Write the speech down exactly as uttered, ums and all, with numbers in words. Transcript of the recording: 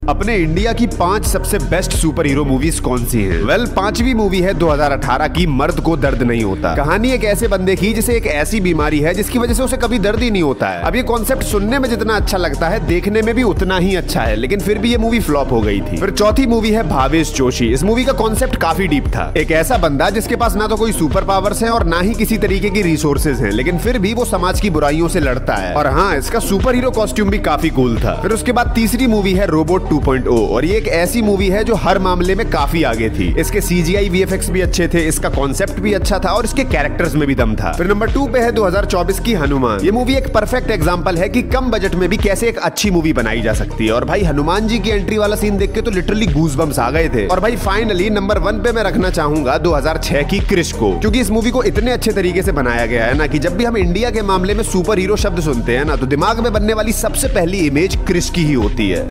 अपने इंडिया की पांच सबसे बेस्ट सुपर हीरो मूवीज कौन सी हैं? वेल well, पांचवी मूवी है दो हज़ार अठारह की मर्द को दर्द नहीं होता। कहानी एक ऐसे बंदे की जिसे एक ऐसी बीमारी है जिसकी वजह से उसे कभी दर्द ही नहीं होता है। अब ये कॉन्सेप्ट सुनने में जितना अच्छा लगता है देखने में भी उतना ही अच्छा है, लेकिन फिर भी ये मूवी फ्लॉप हो गई थी। फिर चौथी मूवी है भावेश जोशी। इस मूवी का कॉन्सेप्ट काफी डीप था। एक ऐसा बंदा जिसके पास ना तो कोई सुपर पावर्स है और ना ही किसी तरीके की रिसोर्सेज है, लेकिन फिर भी वो समाज की बुराइयों से लड़ता है। और हाँ, इसका सुपर हीरो कॉस्ट्यूम भी काफी कूल था। फिर उसके बाद तीसरी मूवी है रोबोट टू पॉइंट ओ, और एक ऐसी मूवी है जो हर मामले में काफी आगे थी। इसके सीजीआई वीएफएक्स भी अच्छे थे, इसका कॉन्सेप्ट भी अच्छा था और इसके कैरेक्टर्स में भी दम था। फिर नंबर टू पे है दो हज़ार चौबीस की हनुमान। ये मूवी एक परफेक्ट एग्जांपल है कि कम बजट में भी कैसे एक अच्छी मूवी बनाई जा सकती है। और भाई हनुमान जी की एंट्री वाला सीन देख के तो लिटरली गूज़बम्स आ गए थे। और भाई फाइनली नंबर वन पे मैं रखना चाहूंगा दो हज़ार छह की क्रिश को, क्योंकि इस मूवी को इतने अच्छे तरीके से बनाया गया है ना कि जब भी हम इंडिया के मामले में सुपर हीरो शब्द सुनते हैं ना तो दिमाग में बनने वाली सबसे पहली इमेज क्रिश की ही होती है।